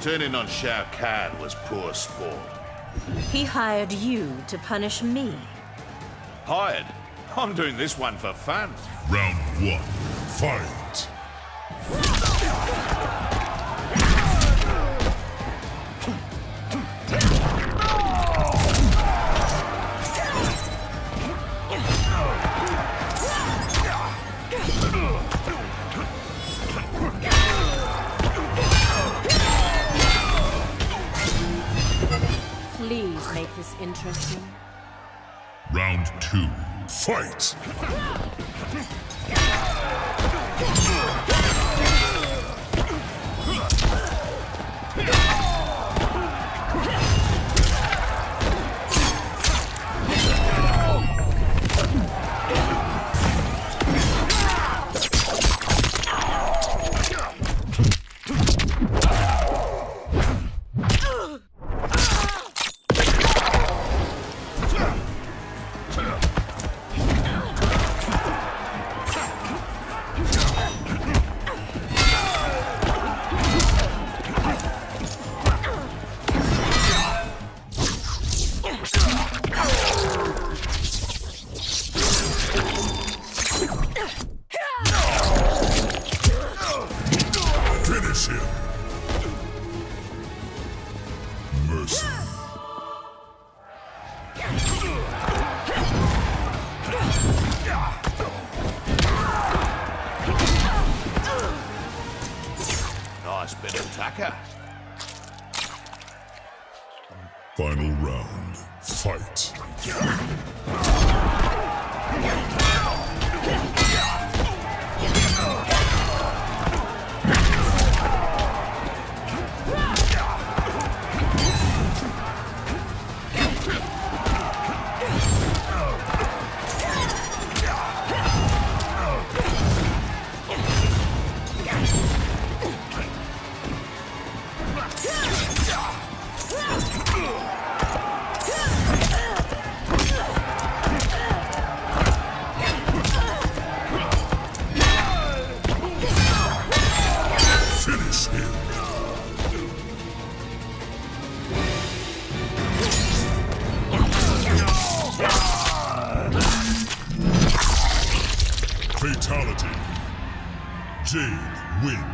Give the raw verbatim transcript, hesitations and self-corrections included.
Turning on Shao Kahn was poor sport. He hired you to punish me. Hired? I'm doing this one for fun. Round one, fight! Please make this interesting. Round two, fight! Finish him! Mercy. Nice bit of tucker. Final round, fight! Finish him! Fatality. Jade wins.